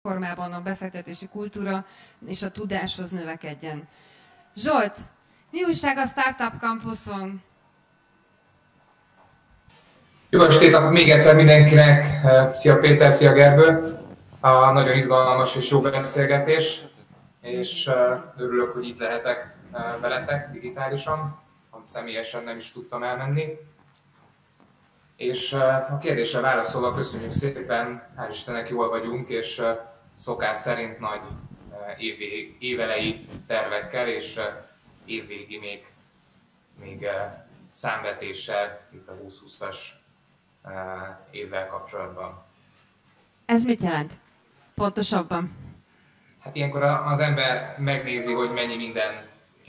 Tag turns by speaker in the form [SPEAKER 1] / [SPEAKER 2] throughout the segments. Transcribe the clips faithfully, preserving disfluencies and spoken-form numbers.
[SPEAKER 1] formában a befektetési kultúra és a tudáshoz növekedjen. Zsolt, mi újság a Startup Campuson?
[SPEAKER 2] Jó estét még egyszer mindenkinek! Szia Péter, szia Gergő! A nagyon izgalmas és jó beszélgetés, és örülök, hogy itt lehetek veletek digitálisan, amit személyesen nem is tudtam elmenni. És a kérdésre válaszolva köszönjük szépen, hál' Istennek jól vagyunk, és szokás szerint nagy évvég, évelei tervekkel, és évvégi még, még számvetéssel itt a húsz-húszas évvel kapcsolatban.
[SPEAKER 1] Ez mit jelent? Pontosabban?
[SPEAKER 2] Hát ilyenkor az ember megnézi, hogy mennyi minden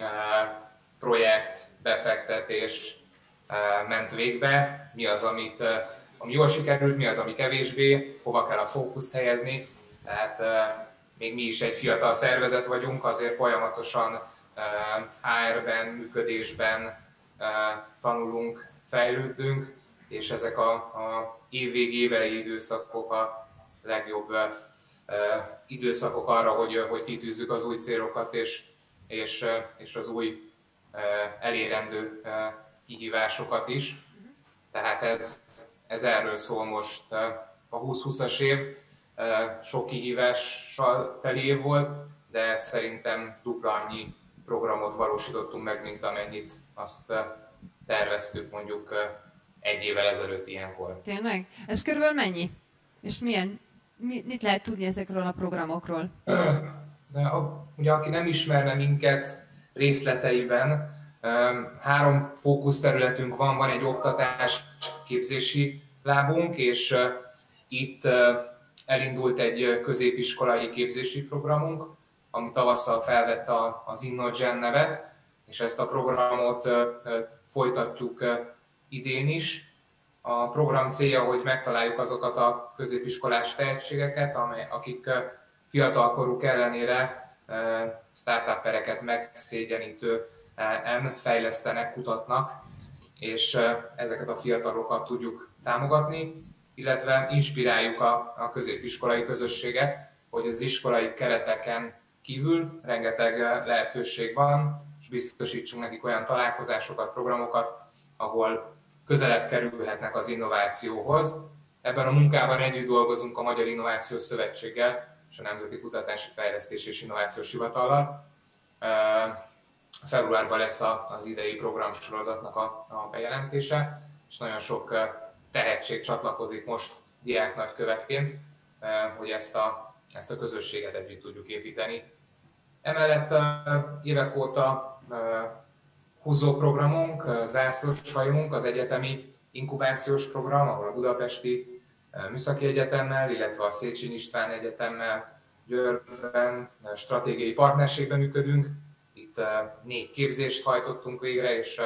[SPEAKER 2] projekt, befektetés ment végbe, mi az, amit, ami jól sikerült, mi az, ami kevésbé, hova kell a fókuszt helyezni. Tehát még mi is egy fiatal szervezet vagyunk, azért folyamatosan há er-ben, működésben tanulunk, fejlődünk, és ezek a, a évvégi, évelei időszakok a legjobb időszakok arra, hogy, hogy kitűzzük az új célokat és, és, és az új elérendő kihívásokat is. Tehát ez, ez erről szól most a húsz-húszas év. Sok kihívással teli év volt, de szerintem dupla annyi programot valósítottunk meg, mint amennyit azt terveztük mondjuk egy évvel ezelőtt ilyenkor.
[SPEAKER 1] Tényleg? Ez körülbelül mennyi? És milyen? Mit lehet tudni ezekről a programokról?
[SPEAKER 2] De, ugye aki nem ismerne minket részleteiben, három fókuszterületünk van, van egy oktatás képzési lábunk, és itt elindult egy középiskolai képzési programunk, ami tavasszal felvette az InnoGen nevet, és ezt a programot folytatjuk idén is. A program célja, hogy megtaláljuk azokat a középiskolás tehetségeket, amely, akik fiatalkoruk ellenére startupereket megszégyenítően fejlesztenek, kutatnak, és ezeket a fiatalokat tudjuk támogatni, illetve inspiráljuk a, a középiskolai közösséget, hogy az iskolai kereteken kívül rengeteg lehetőség van, és biztosítsunk nekik olyan találkozásokat, programokat, ahol közelebb kerülhetnek az innovációhoz. Ebben a munkában együtt dolgozunk a Magyar Innovációs Szövetséggel és a Nemzeti Kutatási Fejlesztés és Innovációs Hivatallal. Februárban lesz az idei programsorozatnak a, a bejelentése, és nagyon sok tehetség csatlakozik most diáknagykövetként, hogy ezt a, ezt a közösséget együtt tudjuk építeni. Emellett évek óta húzó programunk, zászlós hajunk, az egyetemi inkubációs program, ahol a Budapesti Műszaki Egyetemmel, illetve a Széchenyi István Egyetemmel Győrben stratégiai partnerségben működünk. Itt négy képzést hajtottunk végre, és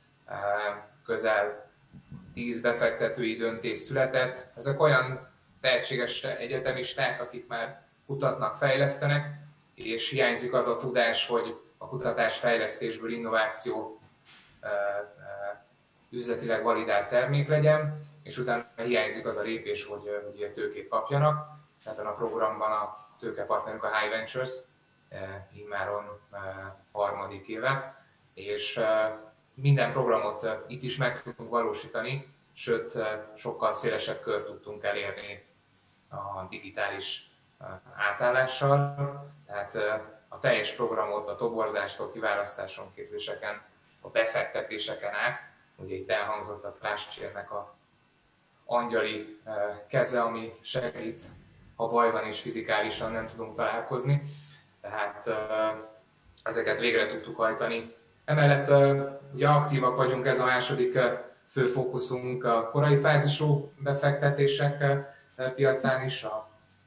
[SPEAKER 2] közel tíz befektetői döntés született. Ezek olyan tehetséges egyetemisták, akik már kutatnak, fejlesztenek, és hiányzik az a tudás, hogy a kutatás-fejlesztésből innováció üzletileg validált termék legyen, és utána hiányzik az a lépés, hogy, hogy ilyen tőkét kapjanak. Ebben a programban a tőkepartnerünk a High Ventures, immáron harmadik éve, és minden programot itt is meg tudtunk valósítani, sőt, sokkal szélesebb kört tudtunk elérni a digitális átállással. Tehát a teljes programot a toborzástól, kiválasztáson, képzéseken, a befektetéseken át, ugye itt elhangzott a Tráskérnek a angyali keze, ami segít, ha baj van és fizikálisan nem tudunk találkozni. Tehát ezeket végre tudtuk hajtani. Emellett ugye aktívak vagyunk, ez a második fő fókuszunk a korai fázisú befektetések piacán is, a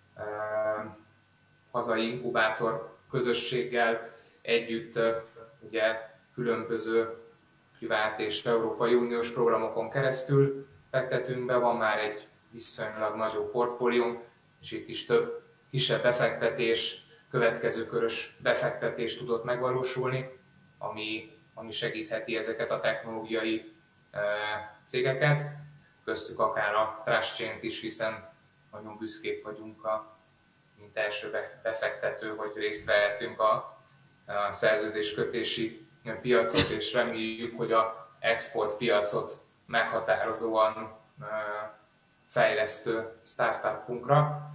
[SPEAKER 2] hazai inkubátor közösséggel együtt ugye különböző privát és Európai Uniós programokon keresztül fektetünk be, van már egy viszonylag nagyobb portfóliónk, és itt is több kisebb befektetés, következő körös befektetés tudott megvalósulni, ami, ami segítheti ezeket a technológiai e, cégeket, köztük akár a TrustChain-t is, hiszen nagyon büszkék vagyunk a mint első befektető, hogy részt vehetünk a, a szerződéskötési piacot, és reméljük, hogy a exportpiacot meghatározóan fejlesztő startupunkra.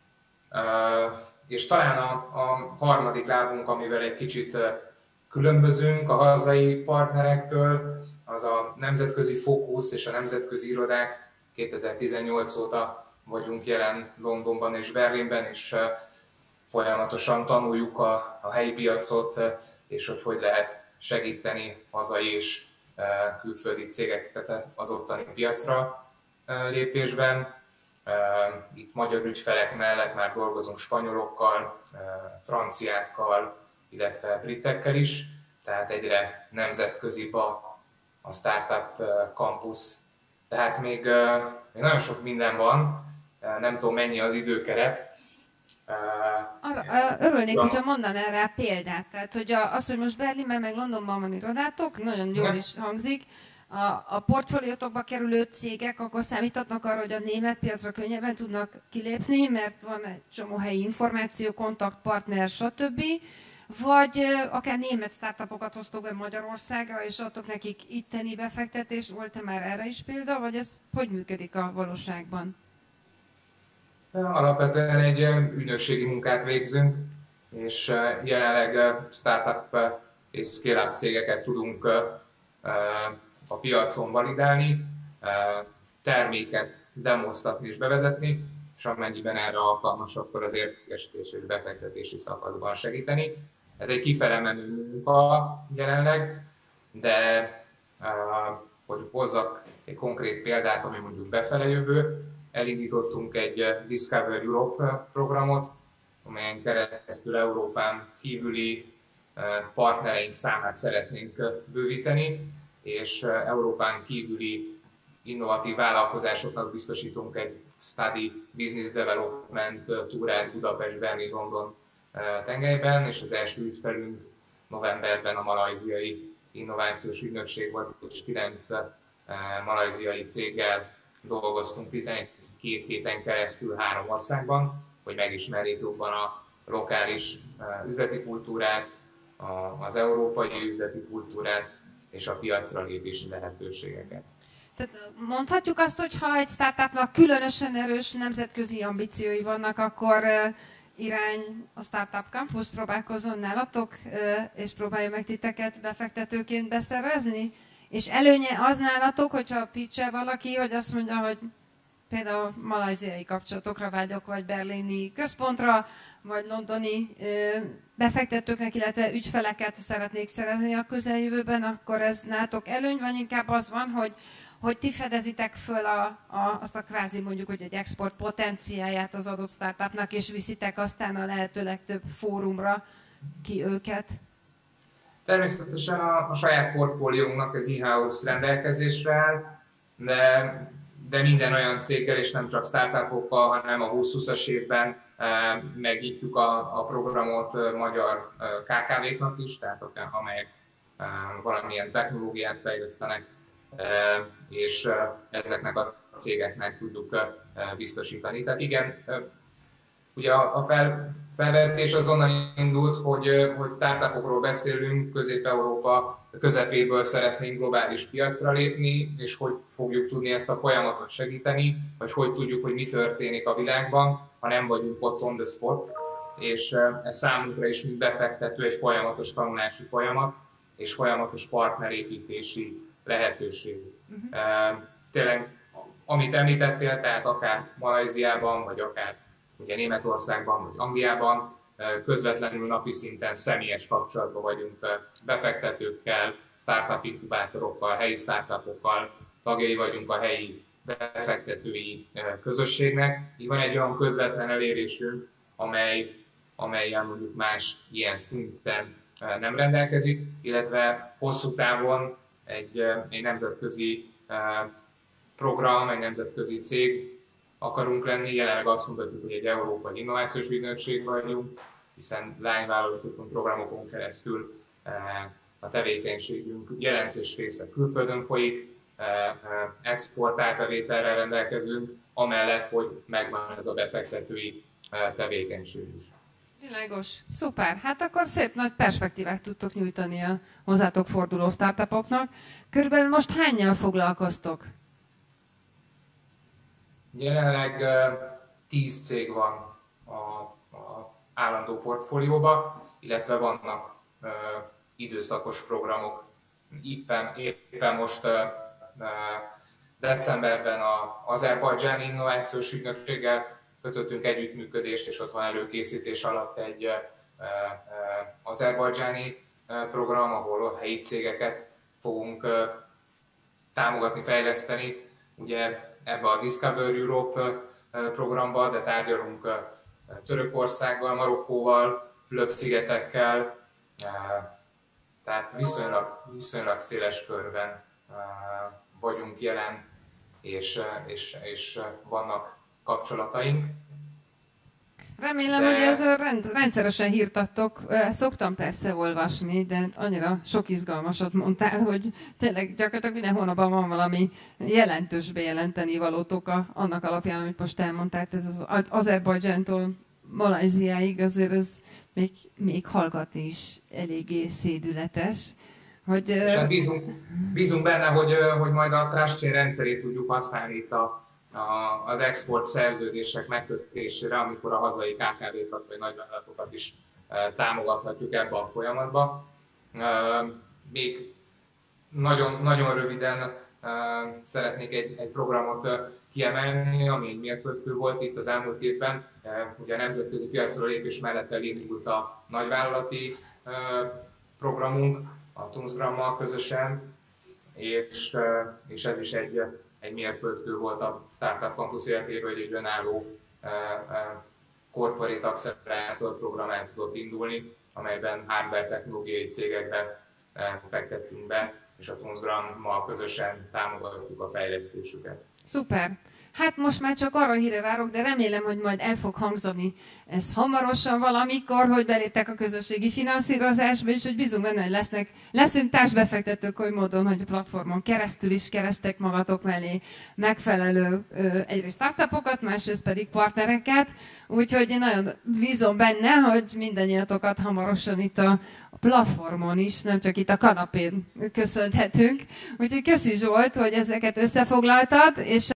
[SPEAKER 2] És talán a, a harmadik lábunk, amivel egy kicsit különbözünk a hazai partnerektől, az a nemzetközi fókusz és a nemzetközi irodák. kétezer-tizennyolc óta vagyunk jelen Londonban és Berlinben, és folyamatosan tanuljuk a, a helyi piacot, és hogy hogy lehet segíteni hazai és külföldi cégeket az ottani piacra lépésben. Itt magyar ügyfelek mellett már dolgozunk spanyolokkal, franciákkal, illetve britekkel is, tehát egyre nemzetközibb a, a Startup Campus. Tehát még, még nagyon sok minden van, nem tudom mennyi az időkeret.
[SPEAKER 1] Arra, örülnék, ja. hogyha mondanál rá példát. Tehát, hogy az, hogy most Berlinben meg Londonban van irodátok, nagyon jól is hangzik. A, a portfóliótokba kerülő cégek akkor számíthatnak arra, hogy a német piacra könnyebben tudnak kilépni, mert van egy csomó helyi információ, kontaktpartner, stb. Vagy akár német startupokat hoztok be Magyarországra, és adtok nekik itteni befektetés. Volt-e már erre is példa, vagy ez hogy működik a valóságban?
[SPEAKER 2] Alapvetően egy ügynökségi munkát végzünk, és jelenleg startup és scale-up cégeket tudunk a piacon validálni, terméket demoztatni és bevezetni, és amennyiben erre alkalmas, akkor az értékesítési és befektetési szakaszban segíteni. Ez egy kifele menő munka jelenleg, de hogy hozzak egy konkrét példát, ami mondjuk befele jövő, elindítottunk egy Discover Europe programot, amelyen keresztül Európán kívüli partnereink számát szeretnénk bővíteni, és Európán kívüli innovatív vállalkozásoknak biztosítunk egy Study Business Development túrát Budapest, Berlin, London tengelyben, és az első ügyfelünk novemberben a malajziai innovációs ügynökség volt, és kilenc malajziai céggel dolgoztunk tizenegy héten keresztül három országban, hogy megismerjék jobban a lokális üzleti kultúrát, az európai üzleti kultúrát és a piacra lépési lehetőségeket.
[SPEAKER 1] Tehát mondhatjuk azt, hogy ha egy startupnak különösen erős nemzetközi ambíciói vannak, akkor irány a Startup Campus, próbálkozzon nálatok, és próbálja meg titeket befektetőként beszervezni? És előnye az nálatok, hogyha pitch-el valaki, hogy azt mondja, hogy például malajziai kapcsolatokra vágyok, vagy berlini központra, vagy londoni befektetőknek, illetve ügyfeleket szeretnék szerezni a közeljövőben, akkor ez nálatok előny, vagy inkább az van, hogy, hogy ti fedezitek föl a, a, azt a kvázi mondjuk, hogy egy export potenciáját az adott startupnak, és viszitek aztán a lehető legtöbb fórumra ki őket?
[SPEAKER 2] Természetesen a, a saját portfóliónknak az in-house rendelkezésre áll, de, de minden olyan céggel, és nem csak startupokkal, hanem a húsz-húszas évben e, megnyitjuk a, a programot magyar ká ká véknak is, tehát amelyek e, valamilyen technológiát fejlesztenek, e, és e, ezeknek a cégeknek tudjuk e, biztosítani. Tehát igen, e, ugye a, a fel, felvetés azonnal indult, hogy, hogy startupokról beszélünk, Közép-Európa közepéből szeretnénk globális piacra lépni, és hogy fogjuk tudni ezt a folyamatot segíteni, vagy hogy tudjuk, hogy mi történik a világban, ha nem vagyunk ott on the spot, és ez számunkra is, mint befektető, egy folyamatos tanulási folyamat, és folyamatos partnerépítési lehetőség. Uh-huh. Tényleg, amit említettél, tehát akár Malajziában, vagy akár ugye Németországban, vagy Angliában, közvetlenül napi szinten személyes kapcsolatban vagyunk befektetőkkel, startup inkubátorokkal, helyi startupokkal, tagjai vagyunk a helyi befektetői közösségnek. Így van egy olyan közvetlen elérésünk, amely, amelyen mondjuk más ilyen szinten nem rendelkezik, illetve hosszú távon egy, egy nemzetközi program, egy nemzetközi cég akarunk lenni. Jelenleg azt mondhatjuk, hogy egy európai innovációs ügynökség vagyunk, hiszen lányvállalatokon, programokon keresztül a tevékenységünk jelentős része külföldön folyik, export árbevételrel rendelkezünk, amellett, hogy megvan ez a befektetői tevékenység is.
[SPEAKER 1] Világos. Szuper. Hát akkor szép nagy perspektívát tudtok nyújtani a hozzátok forduló startupoknak. Körülbelül most hánnyal foglalkoztok?
[SPEAKER 2] Jelenleg tíz cég van a, a állandó portfólióban, illetve vannak uh, időszakos programok. Éppen, éppen most uh, uh, decemberben az Azerbajdzsáni Innovációs Ügynökséggel kötöttünk együttműködést, és ott van előkészítés alatt egy uh, uh, azerbajdzsáni uh, program, ahol a helyi cégeket fogunk uh, támogatni, fejleszteni. Ugye ebbe a Discover Europe uh, programba, de tárgyalunk uh, Törökországgal, Marokkóval, Fülöp-szigetekkel, uh, tehát viszonylag, viszonylag széles körben uh, vagyunk jelen, és, uh, és, és uh, vannak kapcsolataink.
[SPEAKER 1] Remélem, de... hogy ezzel rend, rendszeresen hírt adtok. Szoktam persze olvasni, de annyira sok izgalmasat mondtál, hogy tényleg gyakorlatilag minden hónapban van valami jelentős bejelenteni valótok a, annak alapján, amit most elmondtál. Ez az Azerbajdzsántól Malajziáig azért ez még, még hallgatni is eléggé szédületes. Hogy,
[SPEAKER 2] és hát bízunk, bízunk benne, hogy, hogy majd a trust chain rendszerét tudjuk használni itt a az export szerződések megkötésére, amikor a hazai ká ká vé-kat vagy nagyvállalatokat is támogathatjuk ebbe a folyamatba. Még nagyon, nagyon röviden szeretnék egy, egy programot kiemelni, ami egy mérföldkő volt itt az elmúlt évben. Ugye a nemzetközi piacra lépés mellett elindult a nagyvállalati programunk, a Tunzgrammal közösen, és, és ez is egy egy mérföldkő volt a Startup Campus életében, hogy egy önálló corporate accelerator program el tudott indulni, amelyben hardware technológiai cégekbe fektettünk be, és a Tunzgrammal közösen támogatjuk a fejlesztésüket.
[SPEAKER 1] Szuper! Hát most már csak arra híre várok, de remélem, hogy majd el fog hangzani ez hamarosan valamikor, hogy beléptek a közösségi finanszírozásba, és hogy bízunk benne, hogy lesznek, leszünk társbefektetők oly módon, hogy a platformon keresztül is kerestek magatok mellé megfelelő egyrészt startupokat, másrészt pedig partnereket. Úgyhogy én nagyon bízom benne, hogy mindannyiatokat hamarosan itt a platformon is, nem csak itt a kanapén köszönhetünk. Úgyhogy köszi Zsolt, hogy ezeket összefoglaltad, és